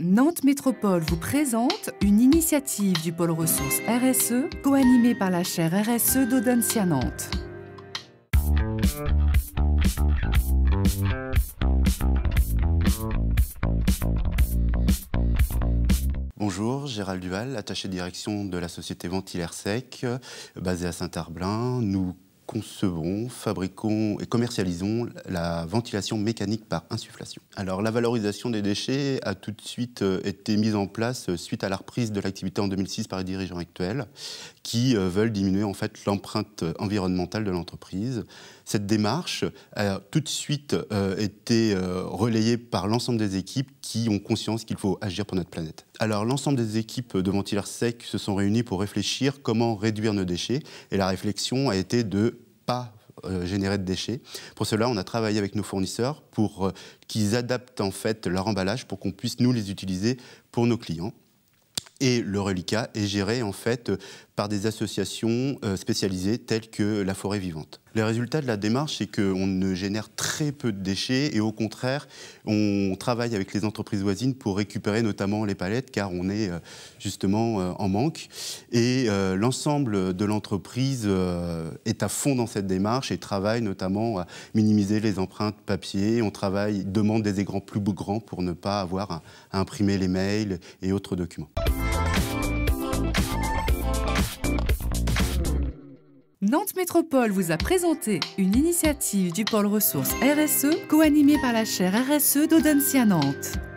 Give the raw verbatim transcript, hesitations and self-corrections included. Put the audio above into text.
Nantes Métropole vous présente une initiative du pôle ressources R S E, co-animée par la chaire R S E d'Audencia Nantes. Bonjour, Gérald Duval, attaché de direction de la société Ventilaire Sec, basée à Saint-Herblain. Nous concevons, fabriquons et commercialisons la ventilation mécanique par insufflation. Alors la valorisation des déchets a tout de suite été mise en place suite à la reprise de l'activité en deux mille six par les dirigeants actuels qui veulent diminuer en fait l'empreinte environnementale de l'entreprise. Cette démarche a tout de suite été relayée par l'ensemble des équipes qui ont conscience qu'il faut agir pour notre planète. Alors l'ensemble des équipes de Ventilaire Sec se sont réunies pour réfléchir comment réduire nos déchets et la réflexion a été de pas euh, générer de déchets. Pour cela, on a travaillé avec nos fournisseurs pour euh, qu'ils adaptent en fait leur emballage pour qu'on puisse nous les utiliser pour nos clients. Et le reliquat est géré en fait par des associations spécialisées telles que la Forêt Vivante. Le résultat de la démarche, c'est qu'on ne génère très peu de déchets et au contraire, on travaille avec les entreprises voisines pour récupérer notamment les palettes car on est justement en manque. Et euh, l'ensemble de l'entreprise euh, est à fond dans cette démarche et travaille notamment à minimiser les empreintes papier. On travaille, demande des écrans plus grands pour ne pas avoir à, à imprimer les mails et autres documents. Nantes Métropole vous a présenté une initiative du pôle ressources R S E, co-animée par la chaire R S E d'Audencia Nantes.